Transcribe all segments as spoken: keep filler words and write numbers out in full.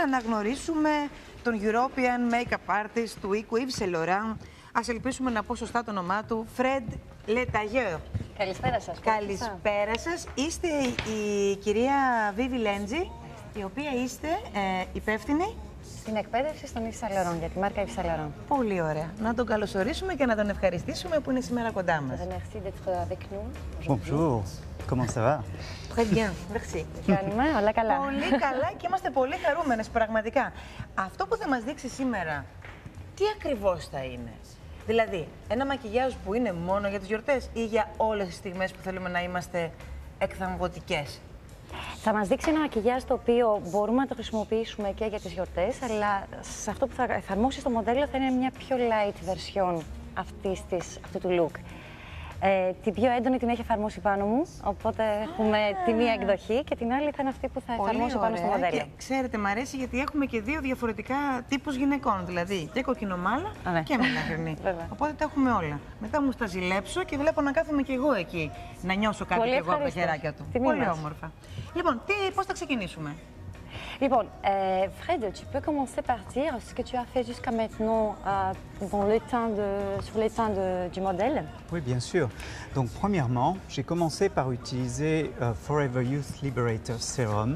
αναγνωρίσουμε τον European Makeup Artist του οίκου Yves Saint Laurent. Ας ελπίσουμε να πω σωστά το όνομά του, Fred Letailleur. Καλησπέρα σας. Καλησπέρα σας. Είστε η κυρία Vivi Lenzi, η οποία είστε ε, υπεύθυνη στην εκπαίδευση στον Yves Saint Laurent, για τη μάρκα Yves Saint Laurent. Πολύ ωραία. Να τον καλωσορίσουμε και να τον ευχαριστήσουμε που είναι σήμερα κοντά μας. Merci d'être avec nous. Bonjour. Comment ça va? Très bien. Merci. Κάνουμε όλα καλά. Πολύ καλά και είμαστε πολύ χαρούμενες, πραγματικά. Αυτό που θα μας δείξει σήμερα, τι ακριβώς θα είναι? Δηλαδή, ένα μακιγιάζ που είναι μόνο για τις γιορτές ή για όλες τις στιγμές που θέλουμε να είμαστε εκθαμβωτικές? Θα μας δείξει ένα μακιγιάζ το οποίο μπορούμε να το χρησιμοποιήσουμε και για τις γιορτές, αλλά σε αυτό που θα εφαρμόσει στο μοντέλο θα είναι μια πιο light version αυτής της, αυτού του look. Ε, την πιο έντονη την έχει εφαρμόσει πάνω μου, οπότε έχουμε τη μία εκδοχή και την άλλη θα είναι αυτή που θα εφαρμόσω πάνω στο μοντέλο. Και ξέρετε, μ' αρέσει γιατί έχουμε και δύο διαφορετικά τύπους γυναικών, δηλαδή και κοκκινομάλα ναι. και μελαχρινή. Οπότε τα έχουμε όλα. Μετά μου στα ζηλέψω και βλέπω να κάθομαι και εγώ εκεί, να νιώσω κάτι και εγώ από τα χεράκια του. Τιμή Πολύ μας. όμορφα. Λοιπόν, τι, πώς θα ξεκινήσουμε? Λοιπόν, euh, Fred, tu peux commencer par dire ce que tu as fait jusqu'à maintenant euh, dans le teint de, sur les teints de, du modèle. Oui, bien sûr. Donc, premièrement, j'ai commencé par utiliser euh, Forever Youth Liberator Serum.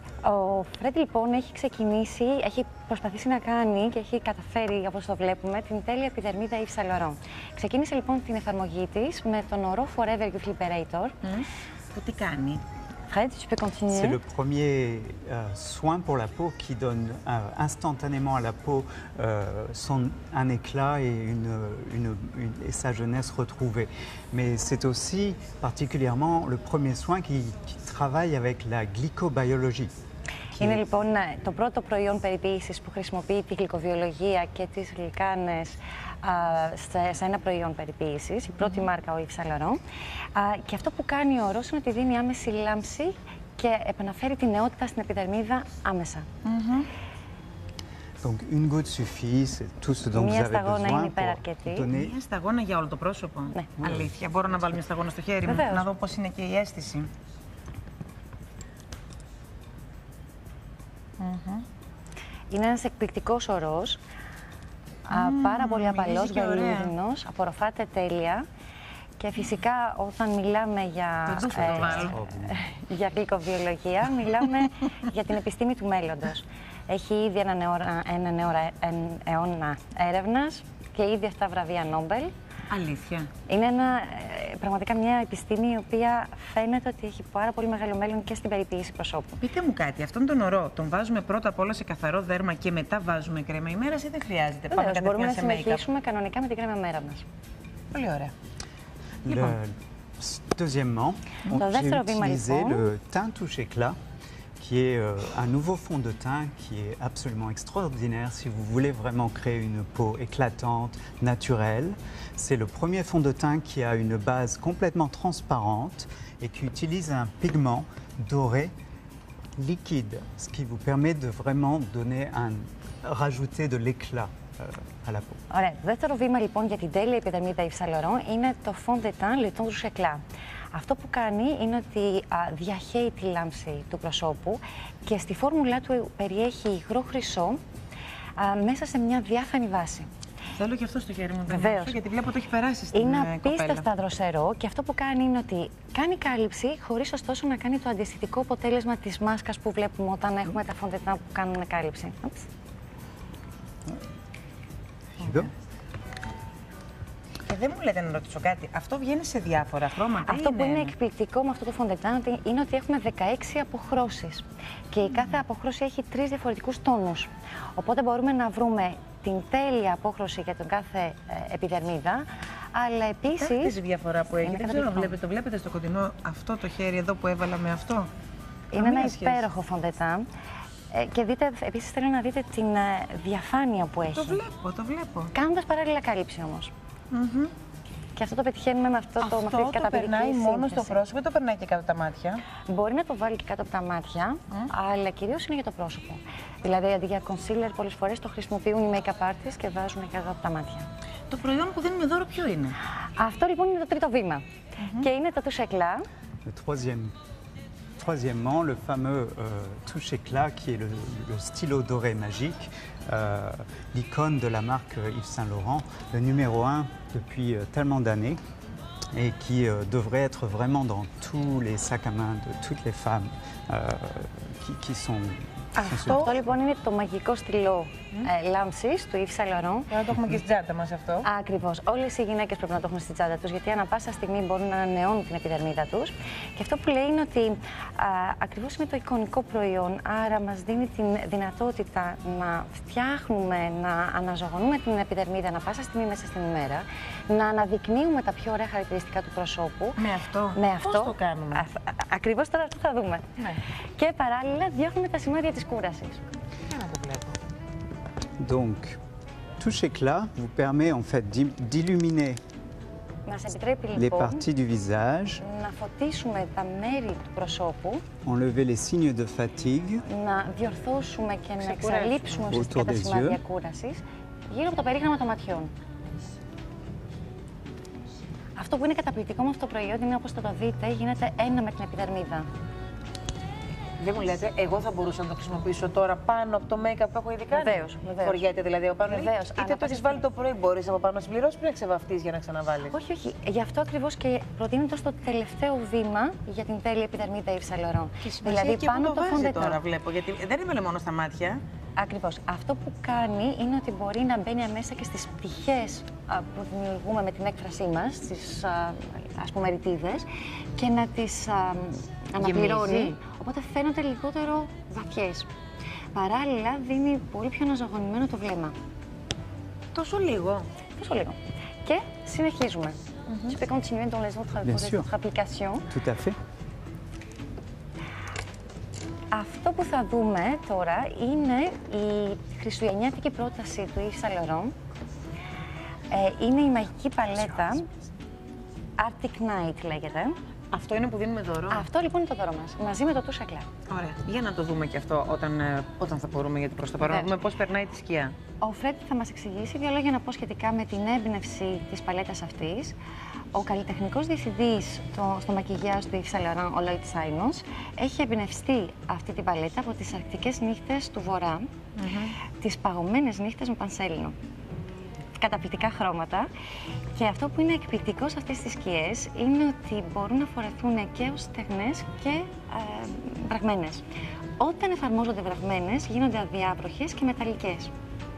Ο Fred λοιπόν έχει ξεκινήσει, έχει προσπαθήσει να κάνει και έχει καταφέρει, όπως το βλέπουμε, την τέλεια επιδερμίδα Yves Saint Laurent. Ξεκίνησε λοιπόν την εφαρμογή της με τον ορό Forever Youth Liberator. Mm. Που τι κάνει? Fred, tu peux continuer. C'est le premier euh, soin pour la peau qui donne euh, instantanément à la peau euh, son, un éclat et, une, une, une, et sa jeunesse retrouvée. Mais c'est aussi particulièrement le premier soin qui, qui travaille avec la glycobiologie. Είναι λοιπόν το πρώτο προϊόν περιποίησης που χρησιμοποιεί τη γλυκοβιολογία και τις γλυκάνες σε, σε ένα προϊόν περιποίησης, η πρώτη mm-hmm. μάρκα, ο Yves Saint Laurent. Α, και αυτό που κάνει ο ορός είναι ότι δίνει άμεση λάμψη και επαναφέρει τη νεότητα στην επιδερμίδα άμεσα. Mm-hmm. Donc une goutte suffit, c'est tout ce dont vous avez besoin pour donner... Μια σταγόνα για όλο το πρόσωπο? Ναι. Αλήθεια, μπορώ να βάλω μια σταγόνα στο χέρι μου, Βεβαίως. Να δω πώς είναι και η αίσθηση. Mm-hmm. Είναι ένας εκπληκτικός ορός, mm, πάρα πολύ απαλός, βελούδινος, απορροφάται τέλεια και φυσικά όταν μιλάμε για, ε, για γλυκοβιολογία, μιλάμε για την επιστήμη του μέλλοντος. Έχει ήδη έναν ένα αιώνα έρευνας και ήδη αυτά βραβεία Νόμπελ. Αλήθεια. Είναι ένα, πραγματικά μια επιστήμη η οποία φαίνεται ότι έχει πάρα πολύ μεγάλο μέλλον και στην περιποίηση προσώπου. Πείτε μου κάτι, αυτόν τον ορό τον βάζουμε πρώτα απ' όλα σε καθαρό δέρμα και μετά βάζουμε κρέμα ημέρας ή δεν χρειάζεται? Βεβαίως, πάμε μπορούμε να συνεχίσουμε κανονικά με την κρέμα ημέρα μας. Πολύ ωραία. Le... Λοιπόν. Deuxièmement, j'ai utilisé le teint touche éclat, qui est euh, un nouveau fond de teint qui est absolument extraordinaire si vous voulez vraiment créer une peau éclatante, naturelle. C'est le premier fond de teint qui a une base complètement transparente et qui utilise un pigment doré liquide, ce qui vous permet de vraiment donner un, rajouter de l'éclat euh, à la peau. Ωραία. Το δεύτερο βήμα λοιπόν για την τέλεια επιδερμίδα Yves Saint Laurent είναι το fond de teint Le Teint Touche Éclat. Αυτό που κάνει είναι ότι α, διαχέει τη λάμψη του προσώπου και στη φόρμουλά του περιέχει υγρό χρυσό α, μέσα σε μια διάφανη βάση. Θέλω και αυτό στο χέρι μου. Βεβαίως. Γιατί βλέπω ότι έχει περάσει στην είναι κοπέλα. Είναι απίστευτα δροσερό και αυτό που κάνει είναι ότι κάνει κάλυψη χωρίς ωστόσο να κάνει το αντιστοιχικό αποτέλεσμα της μάσκας που βλέπουμε όταν έχουμε τα φοντετά που κάνουν κάλυψη. Και δεν μου λέτε να ρωτήσω κάτι, αυτό βγαίνει σε διάφορα χρώματα? Αυτό είναι... που είναι εκπληκτικό με αυτό το φοντετάν είναι ότι έχουμε δεκαέξι αποχρώσεις και η κάθε αποχρώση έχει τρεις διαφορετικούς τόνους. Οπότε μπορούμε να βρούμε την τέλεια απόχρωση για τον κάθε ε, επιδερμίδα, αλλά επίσης... Αυτή τη διαφορά που έχει, δεν ξέρω αν βλέπετε, το βλέπετε στο κοντινό αυτό το χέρι εδώ που έβαλα με αυτό? Είναι ένα υπέροχο φοντετάν. Ε, και δείτε, επίσης θέλω να δείτε την ε, διαφάνεια που έχει. Το βλέπω, το βλέπω. Κάνοντας παράλληλα κάλυψη όμως. Mm-hmm. Και αυτό το πετυχαίνουμε με αυτό, αυτό το, με αυτή την καταπληκτική περνάει σύνθεση. Μόνο στο πρόσωπο ή το περνάει και κάτω από τα μάτια? Μπορεί να το βάλει και κάτω από τα μάτια, mm. αλλά κυρίως είναι για το πρόσωπο. Δηλαδή, αντί για concealer, πολλές φορές το χρησιμοποιούν οι make-up artists και βάζουν κάτω από τα μάτια. Το προϊόν που δίνουμε δώρο ποιο είναι? Αυτό λοιπόν είναι το τρίτο βήμα. Mm-hmm. Και είναι το touche éclat. Le troisième troisièmement, le fameux euh, touche éclat qui est le, le stylo doré magique, euh, l'icône de la marque Yves Saint Laurent, le numéro un depuis euh, tellement d'années et qui euh, devrait être vraiment dans tous les sacs à main de toutes les femmes euh, qui, qui sont... Αυτό, αυτό λοιπόν είναι το μαγικό στυλό mm. ε, λάμψης του Yves Saint Laurent. Να το έχουμε και στην τσάντα μας αυτό. Ακριβώς. Όλες οι γυναίκες πρέπει να το έχουν στην τσάντα τους, γιατί ανά πάσα στιγμή μπορούν να ανανεώνουν την επιδερμίδα τους. Και αυτό που λέει είναι ότι α, ακριβώς είναι το εικονικό προϊόν, άρα μας δίνει την δυνατότητα να φτιάχνουμε, να αναζωογονούμε την επιδερμίδα ανά πάσα στιγμή μέσα στην ημέρα, να αναδεικνύουμε τα πιο ωραία χαρακτηριστικά του προσώπου. Με αυτό. Με αυτό. Πώς το κάνουμε? Α, ακριβώς τώρα αυτό θα δούμε. Ναι. Και παράλληλα διώχνουμε τα σημάδια της κούρασης. Για να το βλέπω. Donc, touche éclat vous permet en fait d'illuminer les parties du visage, να φωτίσουμε τα μέρη του προσώπου, enlever les signes de fatigue, να διορθώσουμε και να εξαλείψουμε ουσιαστικά τα σημάδια κούρασης γύρω από το περίγραμμα των ματιών. Αυτό που είναι καταπληκτικό με αυτό το προϊόν είναι, όπως θα το δείτε, γίνεται ένα με την επιδερμίδα. Δεν μου λέτε, εγώ θα μπορούσα να το χρησιμοποιήσω τώρα πάνω από το make-up που έχω ήδη κάνει? Βεβαίως, βεβαίως. Φοριέται δηλαδή από πάνω? Βεβαίως. Είτε το έχεις βάλει το πρωί, μπορείς από πάνω να συμπληρώσεις, πριν να ξεβαφτείς για να ξαναβάλεις? Όχι, όχι. Γι' αυτό ακριβώς και προτείνεται στο τελευταίο βήμα για την τέλεια επιδερμίδα Yves Saint Laurent. Δηλαδή πάνω από το φόντετα. Τώρα βλέπω, γιατί δεν έμενε μόνο στα μάτια. Ακριβώς. Αυτό που κάνει είναι ότι μπορεί να μπαίνει αμέσα και στις πτυχές που δημιουργούμε με την έκφρασή μας, στις ας πούμε ρητίδες, και να τις α, αναπληρώνει, γεμίζει. Οπότε φαίνονται λιγότερο βαθιές. Παράλληλα δίνει πολύ πιο αναζωογονημένο το βλέμμα. Τόσο λίγο? Τόσο λίγο. Και συνεχίζουμε. Mm-hmm. Je peux continuer dans les autres, les autres applications. Tout à fait. Αυτό που θα δούμε τώρα είναι η χριστουγεννιάτικη πρόταση του Yves Saint Laurent. Ε, είναι η μαγική παλέτα Arctic Night λέγεται. Αυτό είναι που δίνουμε δώρο? Αυτό λοιπόν είναι το δώρο μας, μαζί με το touche éclat. Ωραία. Για να το δούμε και αυτό όταν, όταν θα μπορούμε, γιατί προς το παρόν να δούμε πώς περνάει τη σκιά. Ο Φρέντι θα μας εξηγήσει δύο λόγια να πω σχετικά με την έμπνευση της παλέτας αυτής. Ο καλλιτεχνικός διευθυντής στο, στο μακιγιάζ του Yves Saint Laurent, ο Lloyd Simons, έχει εμπνευστεί αυτή την παλέτα από τις αρκτικές νύχτες του Βορρά, mm-hmm. τις παγωμένες νύχτες με πανσέλινο. Καταπληκτικά χρώματα. Και αυτό που είναι εκπληκτικό σε αυτές τις σκιές είναι ότι μπορούν να φορεθούν και ως στεγνές και ε, βραγμένες. Όταν εφαρμόζονται βραγμένες, γίνονται αδιάπροχες και μεταλλικές.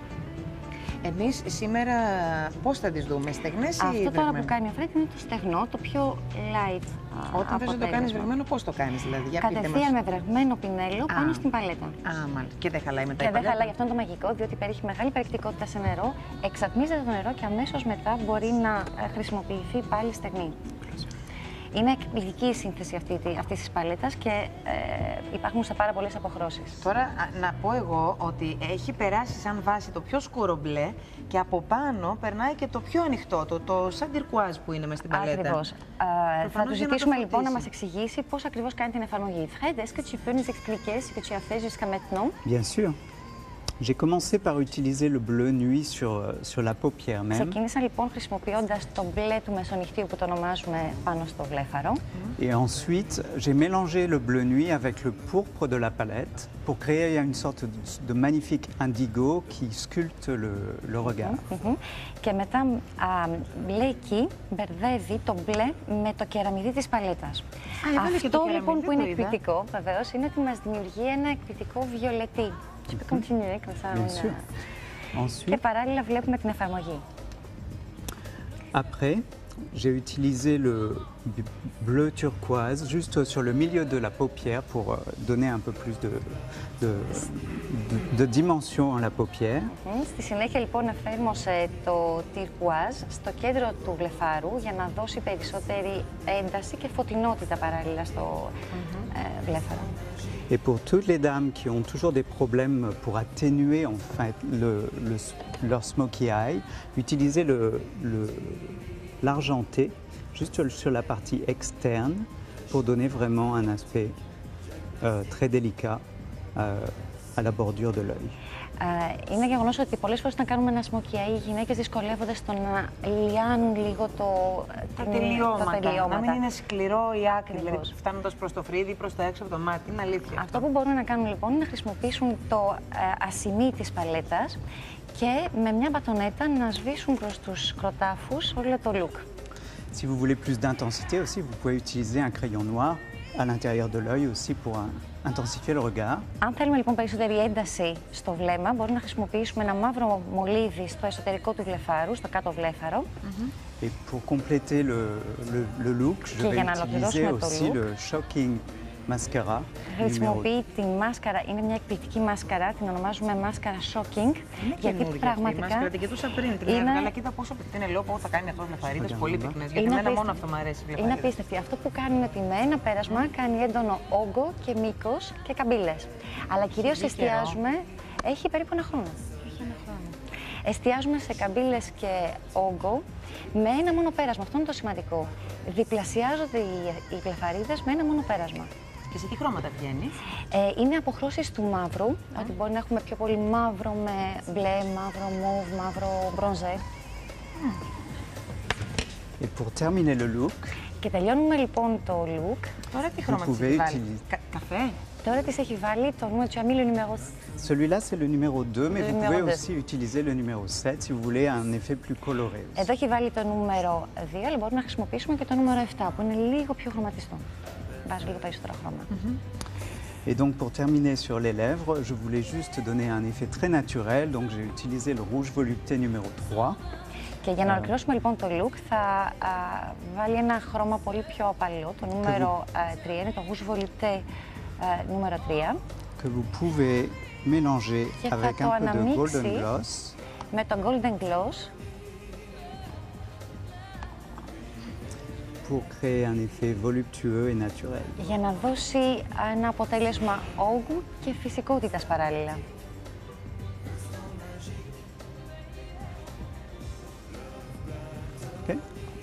Εμείς σήμερα πώς θα τις δούμε, στεγνές ή βραγμένες? Αυτό τώρα βραγμένο? που κάνει ο Φρέντι είναι το στεγνό, το πιο light. Όταν θες να το κάνεις βραγμένο, πώς το κάνεις δηλαδή? Για κατευθείαν με βραγμένο πινέλο πάνω στην παλέτα. Α, μάλιστα. Και δεν χαλάει μετά η παλέτα? Και δεν χαλάει, αυτό είναι το μαγικό, διότι περιέχει μεγάλη περιεκτικότητα σε νερό, εξατμίζεται το νερό και αμέσως μετά μπορεί να χρησιμοποιηθεί πάλι στεγνή. Είναι εκπληκτική η σύνθεση αυτή, αυτής της παλέτας και ε, υπάρχουν σε πάρα πολλές αποχρώσεις. Τώρα να πω εγώ ότι έχει περάσει σαν βάση το πιο σκούρο μπλε και από πάνω περνάει και το πιο ανοιχτό, το, το σαν τυρκουάζ που είναι μες στην παλέτα. Ακριβώς. Ε, θα του ζητήσουμε να λοιπόν να μας εξηγήσει πώς ακριβώς κάνει την εφαρμογή. Fred, est-ce que tu peux nous expliquer ce que tu as fait jusqu'à maintenant? Bien sûr. J'ai commencé par utiliser le bleu nuit sur, sur la paupière même. Ξεκίνησα λοιπόν χρησιμοποιώντας το μπλε του μεσονυχτίου που το ονομάζουμε πάνω στο βλέφαρο. Et ensuite, j'ai mélangé le bleu nuit avec le pourpre de la palette pour créer une sorte de magnifique indigo qui sculpte le, le regard. Mm-hmm. Και μετά α, μπλέκει, μπερδεύει το μπλε με το κεραμιδί της παλέτας. Α, αυτό λοιπόν που είναι εκπληκτικό βεβαίως είναι ότι μας δημιουργεί ένα εκπληκτικό βιολετί. Tu peux continuer comme ça. Bien sûr. Ensuite, και παράλληλα βλέπουμε την εφαρμογή. Après, j'ai utilisé le bleu turquoise juste sur le milieu de la paupière pour donner un peu plus de, de, de, de dimension à la paupière. Mm-hmm. Στη συνέχεια λοιπόν εφάρμοσε το turquoise στο κέντρο του βλεφάρου για να δώσει περισσότερη ένταση και φωτεινότητα παράλληλα στο mm-hmm. ε, βλέφαρο. Et pour toutes les dames qui ont toujours des problèmes pour atténuer en fait le, le, leur smoky eye, utilisez le, le, l'argenté juste sur la partie externe pour donner vraiment un aspect euh, très délicat euh, à la bordure de l'œil. Uh, είναι γεγονός ότι πολλές φορές όταν κάνουμε ένα smokey eye, οι γυναίκες δυσκολεύονται στο να λιάνουν λίγο το, τα, την, τελειώματα, τα τελειώματα. Να μην είναι σκληρό η άκρη, δηλαδή φτάνοντας προς το φρύδι, προς το έξω από το μάτι. Είναι αλήθεια. Αυτό, αυτό που μπορούν να κάνουν λοιπόν είναι να χρησιμοποιήσουν το uh, ασημί της παλέτας και με μια μπατονέτα να σβήσουν προς τους κροτάφους όλο το look. Si vous voulez plus d'intensité aussi, vous pouvez utiliser un crayon noir à l'intérieur de l'œil aussi pour un, intensifier le regard. Αν θέλουμε λοιπόν περισσότερη ένταση στο βλέμμα, μπορούμε να χρησιμοποιήσουμε ένα μαύρο μολύβι στο εσωτερικό του βλεφάρου, στο κάτω βλέφαρο. Mm-hmm. Et pour compléter le, le, le look, je vais utiliser aussi le Shocking Mascara. Χρησιμοποιεί τη μάσκαρα, είναι μια εκπληκτική μάσκαρα, την ονομάζουμε μάσκαρα Shocking. Είναι γιατί πραγματικά. Η μάσκαρα την κοιτούσα πριν, την είναι... αλλά κοίτα πόσο πυκνή είναι, λέω που θα κάνει αυτό με φαρίδες, πολύ πυκνές. Γιατί εμένα μόνο αυτό μου αρέσει. Είναι απίστευτη. Αυτό που κάνει είναι ότι με ένα πέρασμα κάνει έντονο όγκο και μήκος και καμπύλες. Αλλά κυρίως εστιάζουμε, έχει περίπου ένα χρόνο. Έχει ένα χρόνο. Εστιάζουμε σε καμπύλες και όγκο με ένα μόνο πέρασμα. Αυτό είναι το σημαντικό. Διπλασιάζονται οι βλεφαρίδες με ένα μόνο πέρασμα. Και σε τι χρώματα βγαίνει? Ε, είναι αποχρώσεις του μαύρου, mm. ότι μπορεί να έχουμε πιο πολύ μαύρο με μπλε, μαύρο μοβ, μαύρο μπρονζέ. Mm. Et pour terminer le look, και τελειώνουμε λοιπόν το look. Τώρα τι χρώμα της έχει βάλει? Κα καφέ? Τώρα της έχει βάλει το νούμερο, tu as mis le numéro. Celui-là c'est le numéro deux, mais le vous pouvez deux. aussi utiliser le numéro sept si vous voulez un effet plus coloré. Aussi. Εδώ έχει βάλει το νούμερο δύο, αλλά μπορούμε να χρησιμοποιήσουμε και το νούμερο επτά, που είναι λίγο πιο χρωματιστό. Βάζει λίγο περισσότερο χρώμα. Et donc pour terminer sur les lèvres, je voulais juste donner un effet très naturel, donc j'ai utilisé le rouge volupté numéro trois. Και για να ολοκληρώσουμε λοιπόν το look θα α, βάλει ένα χρώμα πολύ πιο απαλό, το νούμερο τρία, είναι το rouge volupté νούμερο τρία. Que vous pouvez mélanger avec un peu de golden gloss. Με το golden gloss. Pour créer un effet voluptueux et naturel. Για να δώσει ένα αποτέλεσμα όγκου και φυσικότητας παράλληλα. Okay.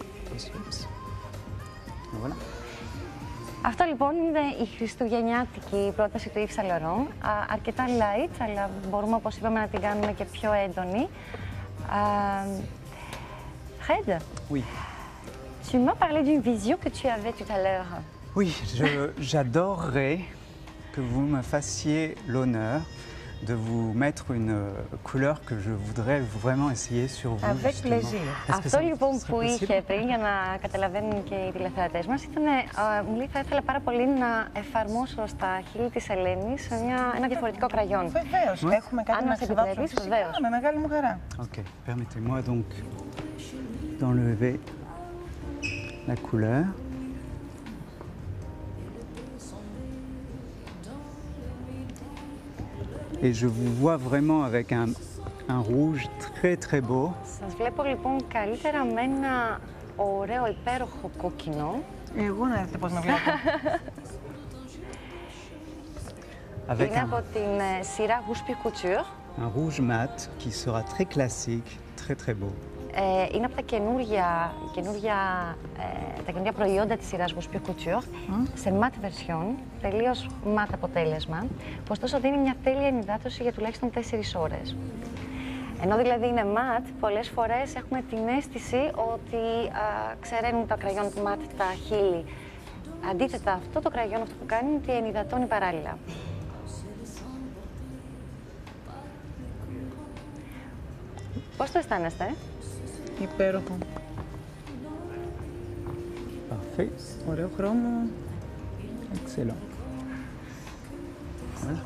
Voilà. Αυτό λοιπόν είναι η χριστουγεννιάτικη πρόταση του Yves Saint Laurent. Αρκετά light, αλλά μπορούμε, όπως είπαμε, να την κάνουμε και πιο έντονη. Fred? Oui. Tu m'as parlé d'une vision que tu avais tout à l'heure. Oui, j'adorerais que vous me fassiez l'honneur de vous mettre une couleur que je voudrais vraiment essayer sur vous. Avec plaisir. Αυτό λοιπόν που είχε πριν, για να καταλαβαίνουν και οι τηλεθεατές μας, ήταν, μου λέει, θα ήθελα πάρα πολύ να εφαρμόσω στα χείλη της Ελένης μια, ένα διαφορετικό κραγιόν. Βεβαίως, oui. Έχουμε κάτι αν να επιτρέπεις, βεβαίως. Με μεγάλη μου χαρά. Ok, permettez-moi donc d'enlever la couleur. Et je vous vois vraiment avec un, un rouge très très beau. Σας βλέπω λοιπόν καλύτερα με ένα ωραίο υπέροχο κόκκινο. Εγώ να δείτε πώς με βλέπω. Είναι από την σειρά Rouge Pure Couture. Un rouge mat qui sera très classique, très très beau. Ε, είναι από τα καινούργια, καινούργια, ε, τα καινούργια προϊόντα της σειράς Rouge Pure Couture, mm. σε matte version, τελείως matte αποτέλεσμα, που ωστόσο δίνει μια τέλεια ενυδάτωση για τουλάχιστον τέσσερις ώρες. Ενώ δηλαδή είναι matte, πολλές φορές έχουμε την αίσθηση ότι α, ξεραίνουν τα κραγιόν του matte τα χείλη. Αντίθετα, αυτό το κραγιόν αυτό που κάνει είναι ότι ενυδατώνει παράλληλα. Πώς το αισθάνεστε? Υπέροχο. Parfait. Ωραίο χρώμα. Excellent. Voilà.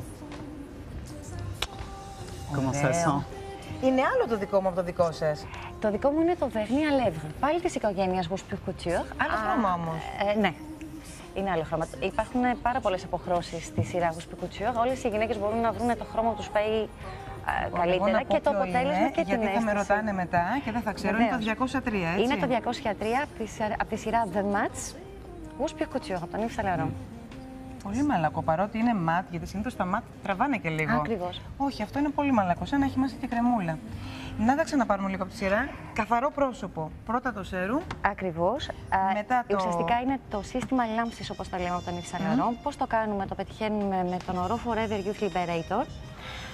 Comment ça sent? Είναι άλλο το δικό μου από το δικό σας. Το δικό μου είναι το Vernis à Lèvres. Πάλι της οικογένειας Rouge Pure Couture. Άλλο χρώμα όμως. Ε, ναι. Είναι άλλο χρώμα. Υπάρχουν πάρα πολλές αποχρώσεις στη σειρά Rouge Pure Couture. Όλες οι γυναίκες μπορούν να βρουν το χρώμα που τους πάει καλύτερα και το αποτέλεσμα είναι, και την αίσθηση. Γιατί θα με ρωτάνε μετά και δεν θα ξέρω, βεβαίως. Είναι το διακόσια τρία, έτσι. Είναι το διακόσια τρία από τη σειρά The Mats, Rouge Pure Couture, από τον Yves Saint Laurent. Mm. Πολύ μαλακό, παρότι είναι ματ, γιατί συνήθως τα ματ τραβάνε και λίγο. Ακριβώς. Όχι, αυτό είναι πολύ μαλακό, σαν να έχει μέσα και κρεμούλα. Να τα ξαναπάρουμε λίγο από τη σειρά. Καθαρό πρόσωπο. Πρώτα το σέρουμ. Ακριβώς. Μετά το... Ουσιαστικά είναι το σύστημα λάμψης, όπως τα λέμε από τον Yves Saint Laurent. Mm. Πώς το κάνουμε? Το πετυχαίνουμε με τον ορό Forever Youth Liberator.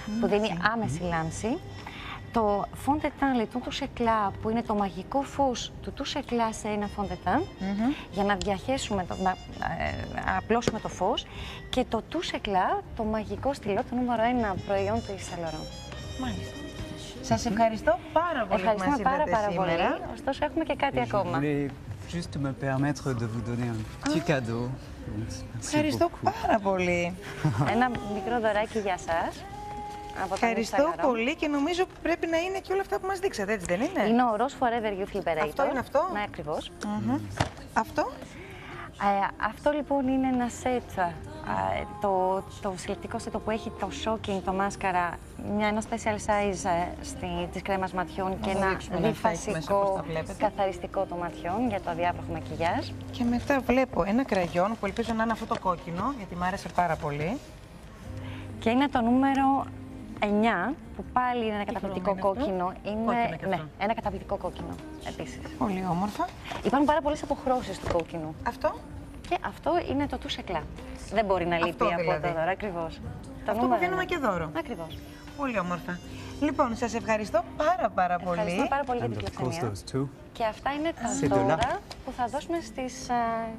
που δίνει άμεση λάμψη. Το fond de teint Le Touche Éclat, που είναι το μαγικό φως του Touche Éclat σε ένα fond de teint, mm-hmm. για να διαχέσουμε, το, να ε, απλώσουμε το φως. Και το Touche Éclat, το μαγικό στυλό, το νούμερο ένα προϊόν του Yves Saint Laurent. Μάλιστα. Σας ευχαριστώ πάρα πολύ που μας πάρα, πάρα σήμερα. Πολύ. Ωστόσο, έχουμε και κάτι ακόμα. Juste me permettre de vous donner un petit cadeau. Ευχαριστώ πάρα πολύ. Ένα μικρό δωράκι για σας. Ευχαριστώ πολύ και νομίζω πρέπει να είναι και όλα αυτά που μας δείξατε, έτσι δεν είναι? Είναι ο Rose Forever Youth Liberator. Αυτό είναι αυτό? Ναι, ακριβώς. Mm-hmm. Αυτό? Ε, αυτό λοιπόν είναι ένα σετ, ε, το, το συλλεκτικό σετ που έχει το shocking, το μάσκαρα, μια, ένα special size ε, στη, της κρέμας ματιών και ένα διφασικό καθαριστικό των ματιών για το αδιάβροχο μακιγιάζ. Και μετά βλέπω ένα κραγιόν που ελπίζω να είναι αυτό το κόκκινο, γιατί μου άρεσε πάρα πολύ. Και είναι το νούμερο εννιά, που πάλι είναι ένα καταπληκτικό κόκκινο. Είναι, ναι, ένα καταπληκτικό κόκκινο επίσης. Πολύ όμορφα. Υπάρχουν πάρα πολλές αποχρώσεις του κόκκινου. Αυτό? Και αυτό είναι το Touche Éclat. Δεν μπορεί να λείπει αυτό, δηλαδή. από το δώρο, ακριβώς. Αυτό που δίνουμε και δώρο. Ακριβώς. Πολύ όμορφα. Λοιπόν, σας ευχαριστώ πάρα πάρα πολύ. Ευχαριστώ πάρα πολύ για την φιλοξενία. Και αυτά είναι τα δώρα που θα δώσουμε στις...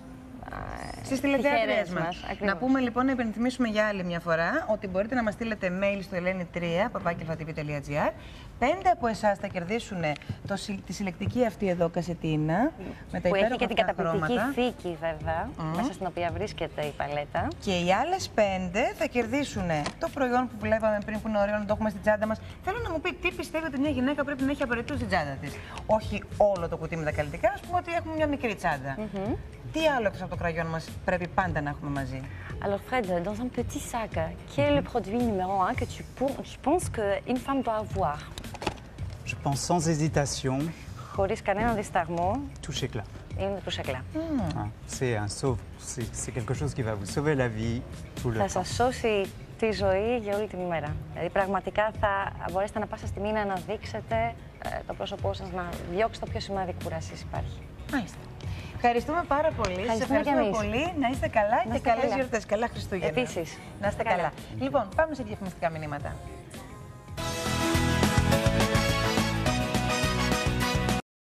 Στις τηλεθεατρίες μας. Να πούμε λοιπόν, να υπενθυμίσουμε για άλλη μια φορά ότι μπορείτε να μας στείλετε mail στο ελένη τρία παπάκι αλφα τι βι τελεία τζι άρ. Πέντε από εσάς θα κερδίσουν το, τη συλλεκτική αυτή εδώ κασετίνα με τα που υπέροχα έχει και την καταπληκτική χρώματα. θήκη βέβαια, mm. μέσα στην οποία βρίσκεται η παλέτα. Και οι άλλες πέντε θα κερδίσουν το προϊόν που βλέπαμε πριν, που είναι ωραίο να το έχουμε στην τσάντα μας. Θέλω να μου πει τι πιστεύει ότι μια γυναίκα πρέπει να έχει απαραίτητο στην τσάντα της. Όχι όλο το κουτί με τα καλλιτικά, ας πούμε ότι έχουμε μια μικρή τσάντα. Mm-hmm. Τι άλλο εκτός από το κραγιόν μας πρέπει πάντα να έχουμε μαζί? Alors Fred, dans un petit sac, quel est le produit numéro un que tu, tu penses qu'une femme doit avoir? Je pense sans hésitation. Χωρίς κανένα δισταγμό. Touche Éclat. Είναι το Touche Éclat. Mm. C'est un sauve, c'est quelque chose qui va vous sauver la vie tout le temps. Θα σας σώσει τη ζωή για όλη την ημέρα. Δηλαδή πραγματικά θα μπορέσετε να πάσα στιγμή να αναδείξετε το πρόσωπό σας, να διώξετε το πιο σημάδι κούρασης υπάρχει. Μάλιστα. Ευχαριστούμε πάρα πολύ. Σας ευχαριστούμε πολύ. Να είστε καλά να και καλές γιορτές. Καλά Χριστούγεννα. Επίσης. Να είστε καλά. καλά. Λοιπόν, πάμε σε διαφημιστικά μηνύματα.